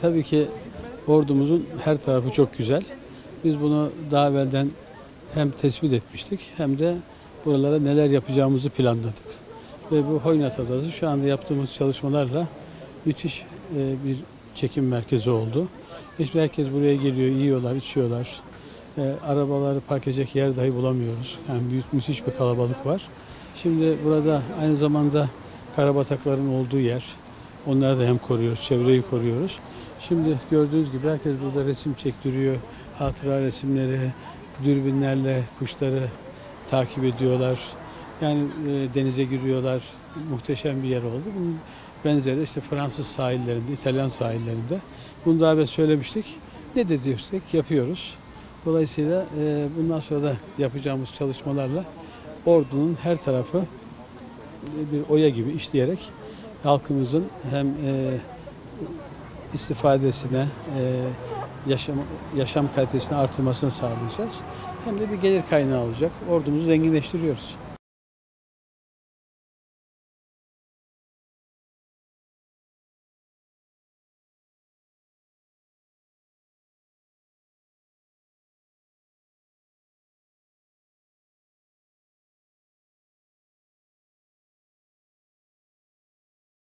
Tabii ki ordumuzun her tarafı çok güzel. Biz bunu daha evvelden hem tespit etmiştik hem de buralara neler yapacağımızı planladık. Ve bu Hoynat Adası şu anda yaptığımız çalışmalarla müthiş bir çekim merkezi oldu. İşte herkes buraya geliyor, yiyorlar, içiyorlar. Arabaları park edecek yer dahi bulamıyoruz. Yani müthiş bir kalabalık var. Şimdi burada aynı zamanda karabatakların olduğu yer. Onları da hem koruyoruz, çevreyi koruyoruz. Şimdi gördüğünüz gibi herkes burada resim çektiriyor. Hatıra resimleri, dürbünlerle kuşları takip ediyorlar. Yani denize giriyorlar. Muhteşem bir yer oldu. Bunun benzeri işte Fransız sahillerinde, İtalyan sahillerinde. Bunu daha evvel söylemiştik. Ne de diyorsak yapıyoruz. Dolayısıyla bundan sonra da yapacağımız çalışmalarla ordunun her tarafı bir oya gibi işleyerek halkımızın hem istifadesine, yaşam kalitesini artırmasını sağlayacağız. Hem de bir gelir kaynağı olacak. Ordumuzu zenginleştiriyoruz.